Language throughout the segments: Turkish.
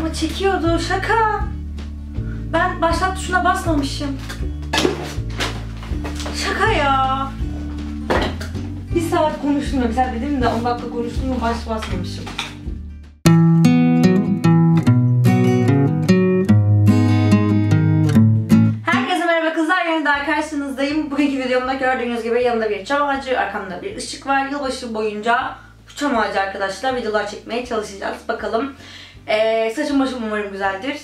Ama çekiyordu. Şaka. Ben başlat tuşuna basmamışım. Şaka ya. Bir saat konuştum ya. Mesela dedim de 10 dakika konuştum mu basmamışım. Herkese merhaba kızlar. Yeniden karşınızdayım. Bugünkü videomda gördüğünüz gibi yanımda bir çam ağacı, arkamda bir ışık var. Yılbaşı boyunca bu çam ağacı arkadaşlar videolar çekmeye çalışacağız. Bakalım. Saçım başım umarım güzeldir.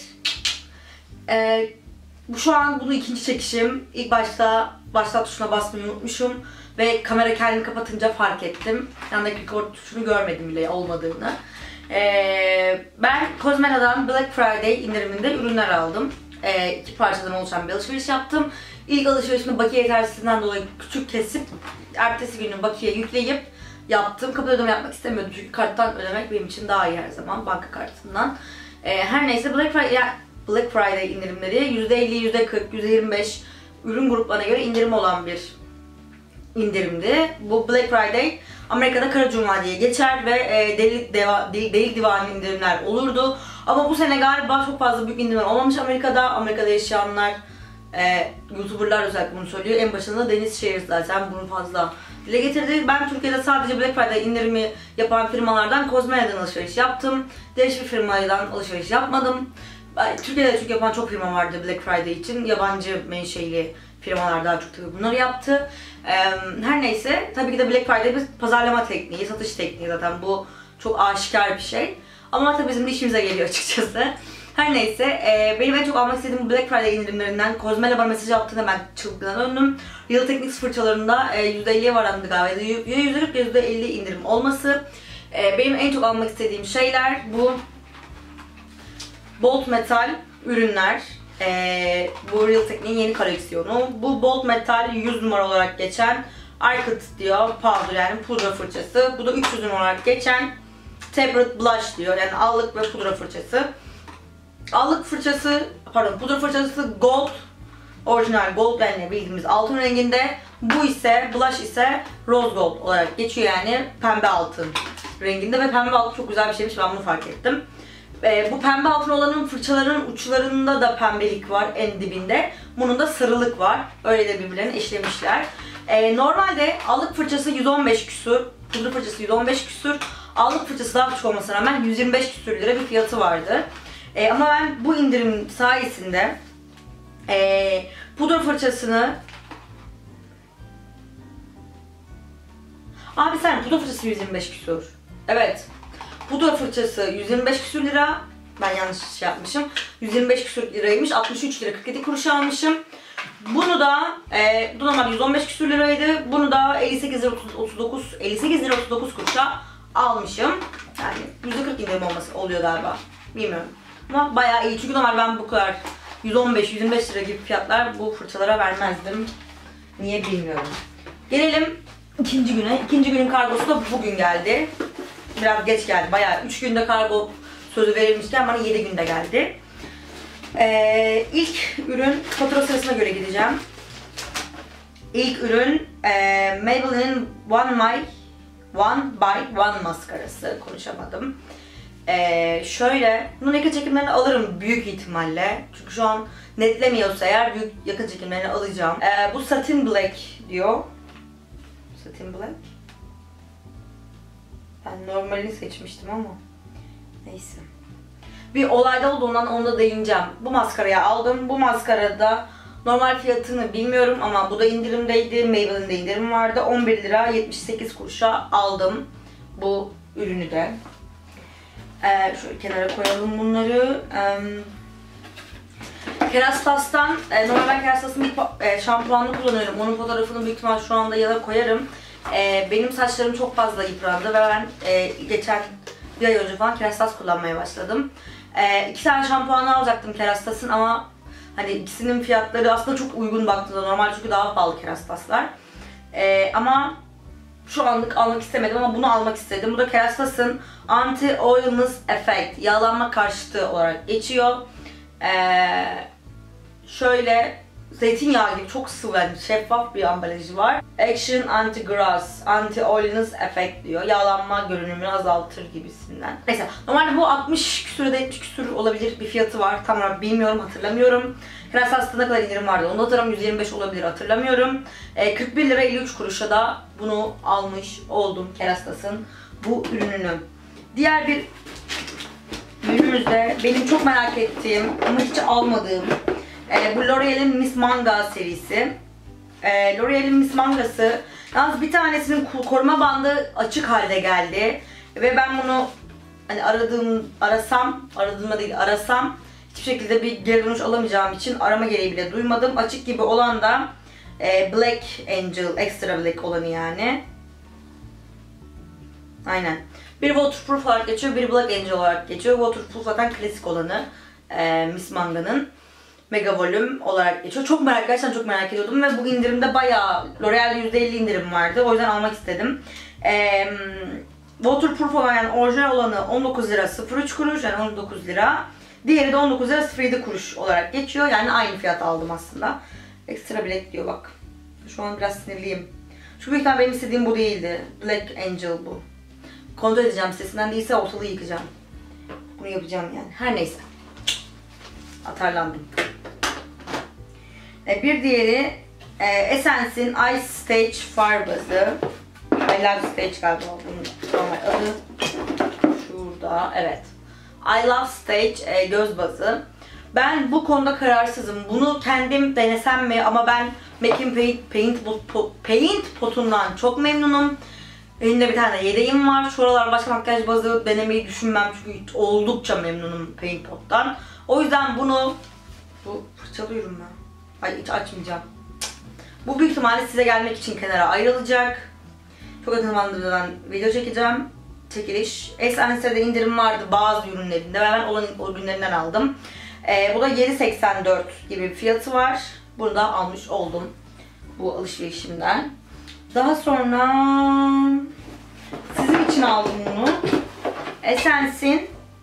Şu an bunu ikinci çekişim. İlk başta başlat tuşuna basmayı unutmuşum. Ve kamera kendini kapatınca fark ettim. Yandaki record tuşunu görmedim bile olmadığını. Ben Cosmela'dan Black Friday indiriminde ürünler aldım. 2 parçadan oluşan bir alışveriş yaptım. İlk alışverişimi bakiye yetersizliğinden dolayı küçük kesip ertesi günü bakiye yükleyip yaptım. Kapıda ödeme yapmak istemiyordum çünkü karttan ödemek benim için daha iyi her zaman, banka kartından. Her neyse Black Friday indirimleri %50, %40, %25 ürün gruplarına göre indirim olan bir indirimdi. Bu Black Friday Amerika'da Kara Cuma diye geçer ve deli divane indirimler olurdu. Ama bu sene galiba çok fazla büyük indirimler olmamış Amerika'da. Amerika'da yaşayanlar, YouTuber'lar özellikle bunu söylüyor. En başında Deniz Şehir zaten bunu fazla dile getirdi. Ben Türkiye'de sadece Black Friday indirimi yapan firmalardan Cosmela'dan alışveriş yaptım. Diğer hiçbir firmadan alışveriş yapmadım. Türkiye'de çünkü yapan çok firma vardı Black Friday için. Yabancı menşeli firmalar daha çok tabii bunları yaptı. Her neyse tabii ki de Black Friday bir pazarlama tekniği, satış tekniği zaten bu çok aşikar bir şey. Ama tabii bizim de işimize geliyor açıkçası. Her neyse benim en çok almak istediğim Black Friday indirimlerinden Cosmela bana mesaj yaptığında ben çılgına döndüm. Real Techniques fırçalarında %50'ye varandı galiba. Ya %40 ya %50 indirim olması. Benim en çok almak istediğim şeyler bu Bold Metal ürünler. Bu Real Techniques'in yeni koleksiyonu. Bu Bold Metal 100 numara olarak geçen Arcot diyor, powder yani pudra fırçası. Bu da 300 numara olarak geçen Tapered Blush diyor, yani allık ve pudra fırçası. Pudra fırçası gold, orijinal gold yani bildiğimiz altın renginde. Bu ise, blush ise rose gold olarak geçiyor yani pembe altın renginde ve pembe altın çok güzel bir şeymiş, ben bunu fark ettim. Bu pembe altın olanın fırçaların uçlarında da pembelik var en dibinde. Bunun da sarılık var. Öyle de birbirlerini eşlemişler. Normalde allık fırçası 115 küsur, pudra fırçası 115 küsur. Allık fırçası daha küçük olmasına rağmen 125 küsur lira bir fiyatı vardı. Ama ben bu indirim sayesinde pudra fırçasını... Abi sen pudra fırçası 125 küsur. Evet. Pudra fırçası 125 küsur lira. Ben yanlış şey yapmışım. 125 küsur liraymış. 63 lira 47 kuruş almışım. Bunu da bu normal 115 küsur liraydı. Bunu da 58 lira 39 kuruşa almışım. Yani %40 indirim olması oluyor galiba. Bilmiyorum. Ama bayağı iyi. Çünkü normal ben bu kadar 115-125 lira gibi fiyatlar bu fırçalara vermezdim. Niye bilmiyorum. Gelelim ikinci güne. İkinci günün kargosu da bugün geldi. Biraz geç geldi. Bayağı 3 günde kargo sözü verilmişken bana 7 günde geldi. İlk ürün fatura sırasına göre gideceğim. İlk ürün Maybelline'in One by One maskarası. Konuşamadım. Şöyle, bunun yakın çekimlerini alırım büyük ihtimalle. Çünkü şu an netlemiyorsa eğer büyük yakın çekimlerini alacağım. Bu Satin Black diyor. Satin Black. Ben normalini seçmiştim ama neyse. Bir olayda olduğundan onu da değineceğim. Bu maskarayı aldım. Bu maskarada normal fiyatını bilmiyorum ama bu da indirimdeydi. Maybelline'de indirim vardı. 11 lira 78 kuruşa aldım bu ürünü de. Şöyle kenara koyalım bunları. Kerastas'tan, normal ben Kerastas'ın bir şampuanını kullanıyorum. Onun fotoğrafını büyük ihtimal şu anda yana koyarım. Benim saçlarım çok fazla yıprandı ve ben geçen bir ay önce falan Kerastas kullanmaya başladım. 2 tane şampuanı alacaktım Kerastas'ın ama hani ikisinin fiyatları aslında çok uygun baktığında, normal çünkü daha pahalı Kerastas'lar. Ama şu anlık almak istemedim ama bunu almak istedim. Bu da Kerastas'ın Anti-Oiliness Effect, yağlanma karşıtı olarak geçiyor. Şöyle zeytinyağı gibi çok sıvı, yani şeffaf bir ambalajı var. Action Anti-Grass, Anti-Oiliness Effect diyor. Yağlanma görünümünü azaltır gibisinden. Neyse, normalde bu 60 küsür ya da 70 küsür olabilir bir fiyatı var. Tam olarak bilmiyorum, hatırlamıyorum. Kerastas'ta ne kadar indirim vardı onu da hatırlamıyorum. 125 olabilir, hatırlamıyorum. 41 lira 53 kuruşa da bunu almış oldum, Kerastas'ın bu ürününü. Diğer bir ürünümüz de benim çok merak ettiğim ama hiç almadığım bu L'Oreal'in Miss Manga serisi. L'Oreal'in Miss Manga'sı, yalnız bir tanesinin koruma bandı açık halde geldi ve ben bunu hani arasam hiçbir şekilde bir geri dönüş alamayacağım için arama gereği bile duymadım. Açık gibi olan da Black Angel, Extra Black olanı yani. Aynen. Bir waterproof olarak geçiyor, bir Black Angel olarak geçiyor. Waterproof zaten klasik olanı Miss Manga'nın. Mega volüm olarak geçiyor. Gerçekten çok merak ediyordum ve bu indirimde bayağı L'Oreal'de %50 indirim vardı. O yüzden almak istedim. Waterproof olan, yani orijinal olanı 19 lira 03 kuruş, yani 19 lira. Diğeri de 19 lira 07 kuruş olarak geçiyor. Yani aynı fiyat aldım aslında. Extra Black diyor bak. Şu an biraz sinirliyim. Çünkü büyük ihtimalle benim istediğim bu değildi. Black Angel bu. Kontrol edeceğim, sitesinden değilse ortalığı yıkacağım. Bunu yapacağım yani. Her neyse. Atarlandım. Bir diğeri Essence'in Ice Stage far bazı. I Love Stage galiba bunun normal adı. Şurada, evet. I Love Stage göz bazı. Ben bu konuda kararsızım. Bunu kendim denesem mi? Ama ben MAC'in Paint Pot'undan çok memnunum. Elimde bir tane yedeğim var. Şuralar başka makyaj bazı denemeyi düşünmem çünkü oldukça memnunum Paint Pot'tan. O yüzden bunu fırçalıyorum ben. Ay, hiç açmayacağım. Bu büyük ihtimalle size gelmek için kenara ayrılacak. Çok yakın zamanda video çekeceğim. Çekiliş. Essence'de indirim vardı bazı ürünlerinde ve ben o ürünlerinden aldım. Bu da 7.84 gibi bir fiyatı var. Bunu da almış oldum bu alışverişimden. Daha sonra sizin için aldım bunu. Essence'in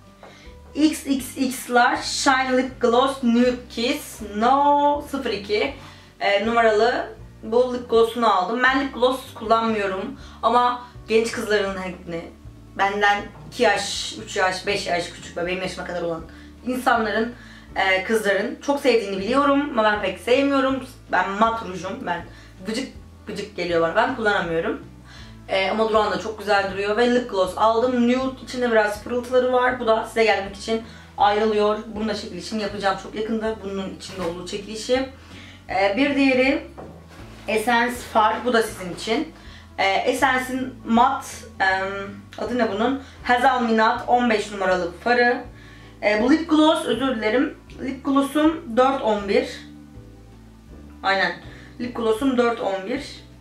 XXX'lar Shine Lip Gloss Nude Kiss No 02 numaralı bu lip gloss'unu aldım. Ben lip gloss kullanmıyorum ama genç kızların, benden 2 yaş, 3 yaş, 5 yaş küçük ve benim yaşıma kadar olan insanların, kızların çok sevdiğini biliyorum ama ben pek sevmiyorum. Ben mat rujum, ben gıcık geliyor bana, ben kullanamıyorum. Ama duran da çok güzel duruyor ve lip gloss aldım. Nude, içinde biraz pırıltıları var. Bu da size gelmek için ayrılıyor. Bunun da çekilişini yapacağım çok yakında. Bunun içinde olduğu çekilişi. Bir diğeri Essence far. Bu da sizin için. Essence'in mat, adı ne bunun? Hazelnut 15 numaralı farı. Bu lip gloss, özür dilerim. Lip gloss'um 4.11. Aynen. Lip gloss'um 4.11.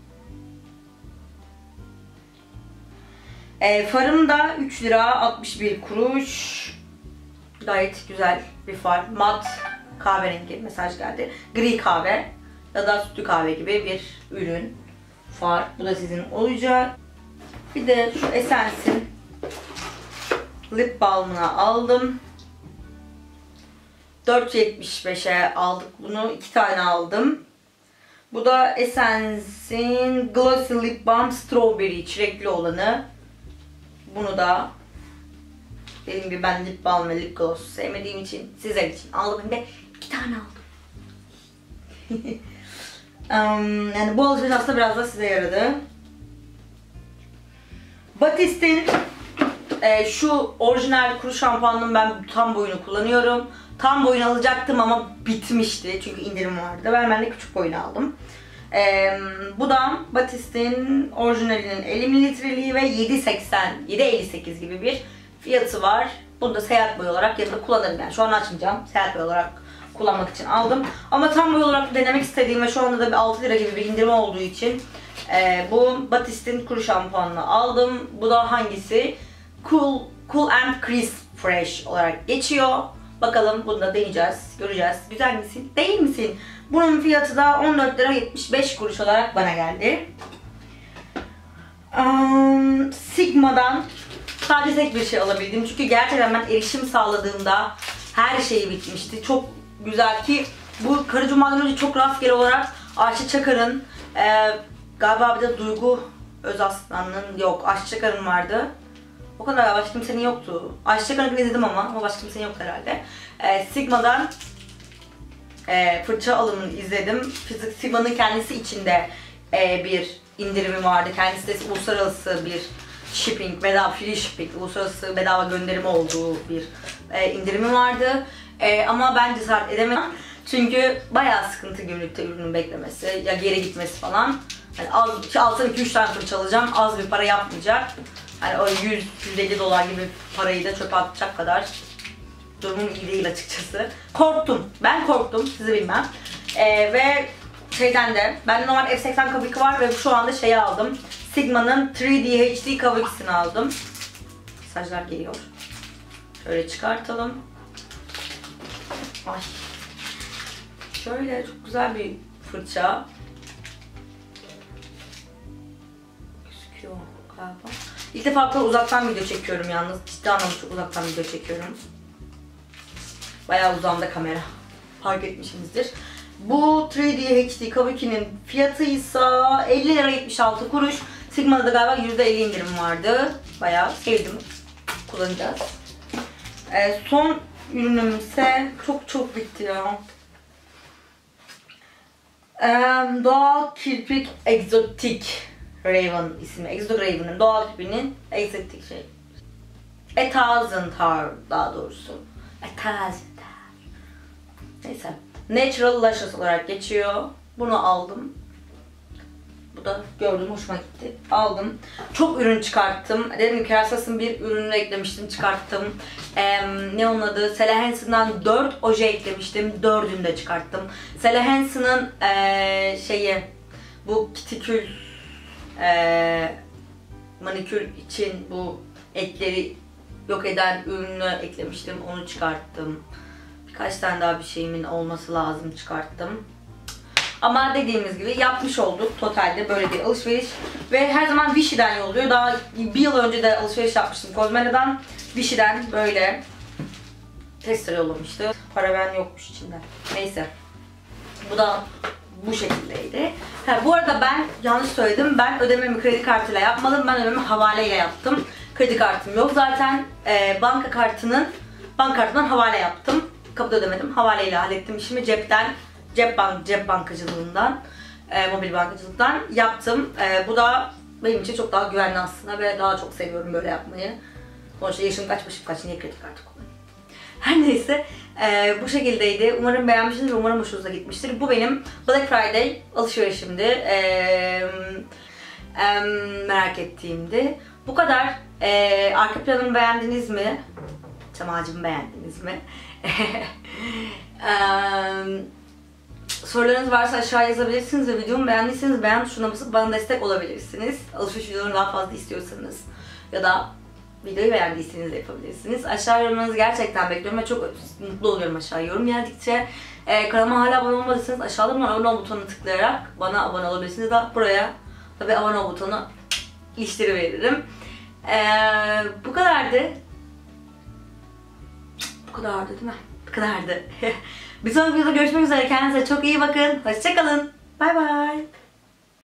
Farım da 3 lira 61 kuruş. Gayet güzel bir far. Mat kahverengi mesaj geldi. Gri kahve ya da sütlü kahve gibi bir ürün. Far. Bu da sizin olacak. Bir de şu Essence'in lip balmını aldım. 4.75'e aldık bunu. 2 tane aldım. Bu da Essence'in Glossy Lip Balm Strawberry çilekli olanı. Bunu da dediğim gibi ben lip balm ve lip gloss sevmediğim için sizler için aldım. Hem de 2 tane aldım. Yani bu alışveriş aslında biraz da size yaradı. Batist'in şu orijinal kuru şampuanını ben tam boyunu kullanıyorum. Tam boyunu alacaktım ama bitmişti çünkü indirim vardı. Ben de küçük boyunu aldım. Bu da Batist'in orijinalinin 50 mililitreliği ve 7.58 gibi bir fiyatı var. Bunu da seyahat boyu olarak yanında kullanırım yani. Şu an açmayacağım. Seyahat boyu olarak kullanmak için aldım. Ama tam boy olarak denemek istediğim ve şu anda da bir 6 lira gibi bir indirim olduğu için bu Batist'in kuru şampuanını aldım. Bu da hangisi? Cool and Crisp Fresh olarak geçiyor. Bakalım bunu da deneyeceğiz, göreceğiz. Güzel misin, değil misin? Bunun fiyatı da 14 lira 75 kuruş olarak bana geldi. Sigma'dan sadece tek bir şey alabildim. Çünkü gerçekten ben erişim sağladığımda her şeyi bitmişti. Çok güzel ki Bu Kara Cuma'dan önce çok rastgele olarak Ayşe Çakar'ın galiba bir de Duygu Özaslan'ın yok Ayşe Çakar'ın vardı. O kadar, başka kimsenin yoktu. Ayşe Çakar'ı izledim ama başka kimsenin yoktu herhalde. Sigma'dan fırça alımını izledim. Sigma'nın kendisi içinde bir indirimi vardı. Kendisi de uluslararası bir shipping, bedava free shipping, uluslararası bedava gönderimi olduğu bir indirimi vardı. Ama ben cesaret edemedim. Çünkü bayağı sıkıntı gümrükte ürünün beklemesi, ya geri gitmesi falan. Yani alsam 2-3 tane fırça alacağım, az bir para yapmayacak. Hani o 100-150 dolar gibi parayı da çöpe atacak kadar durumum iyi değil açıkçası. Korktum. Ben korktum. Sizi bilmem. Ve şeyden de, bende normal F80 K2 var ve şu anda şeyi aldım. Sigma'nın 3D HD K2'sini aldım. Mesajlar geliyor. Şöyle çıkartalım. Ay. Şöyle çok güzel bir fırça. Gözüküyor galiba. İlk defa uzaktan video çekiyorum yalnız. Ciddi anlamda çok uzaktan video çekiyorum. Bayağı uzağımda kamera. Fark etmişsinizdir. Bu 3D HD K2'nin fiyatı ise 50 lira 76 kuruş. Sigma'da da galiba %50 indirim vardı. Bayağı sevdim. Kullanacağız. Son ürünüm ise çok bitti ya. Doğal Kirpik Exotic Raven ismi. Exotic Raven'ın doğal kirpiğinin exotic şey. A Thousand Hour daha doğrusu. A Thousand Hour. Neyse. Natural Luscious olarak geçiyor. Bunu aldım. Bu da gördüm, hoşuma gitti. Aldım. Çok ürün çıkarttım. Dedim ki Kerassas'ın bir ürününü eklemiştim, çıkarttım. Ne onun adı? Sally Hansen'dan 4 oje eklemiştim. 4'ünü de çıkarttım. Sally Hansen'ın bu kitikül manikür için bu etleri yok eden ürünü eklemiştim. Onu çıkarttım. Birkaç tane daha bir şeyimin olması lazım, çıkarttım. Ama dediğimiz gibi yapmış olduk totalde böyle bir alışveriş. Ve her zaman Vichy'den yolluyor. Daha bir yıl önce de alışveriş yapmıştım Cosmela'dan. Vichy'den böyle tester yollamıştı. Paraben yokmuş içinde. Neyse. Bu da bu şekildeydi. Bu arada ben yanlış söyledim. Ben ödememi kredi kartıyla yapmadım. Ben ödememi havaleyle yaptım. Kredi kartım yok zaten. Banka kartından havale yaptım. Kapıda ödemedim. Havaleyle hallettim işimi. Cep bankacılığından, mobil bankacılıktan yaptım. Bu da benim için çok daha güvenli aslında ve daha çok seviyorum böyle yapmayı. Sonuçta yaşım kaç, başım kaç, niye kredi kartı kullanayım? Her neyse, bu şekildeydi. Umarım beğenmişsiniz ve umarım hoşunuza gitmiştir. Bu benim Black Friday alışverişimdi. Merak ettiğimdi. Bu kadar. Arka planımı beğendiniz mi? Çam ağacımı beğendiniz mi? Sorularınız varsa aşağı yazabilirsiniz ve videomu beğendiyseniz beğen tuşuna basıp bana destek olabilirsiniz. Alışveriş videolarını daha fazla istiyorsanız ya da videoyu beğendiyseniz de yapabilirsiniz. Aşağı yorumlarınızı gerçekten bekliyorum ve çok mutlu oluyorum aşağı yorum geldikçe. Kanalıma hala abone olmadıysanız aşağıda abone ol butonuna tıklayarak bana abone olabilirsiniz. Da buraya tabii abone ol butonu iliştiriveririm. Bu kadardı. Bu kadardı değil mi? Bu kadardı. Bir sonraki videoda görüşmek üzere. Kendinize çok iyi bakın. Hoşça kalın. Bay bay.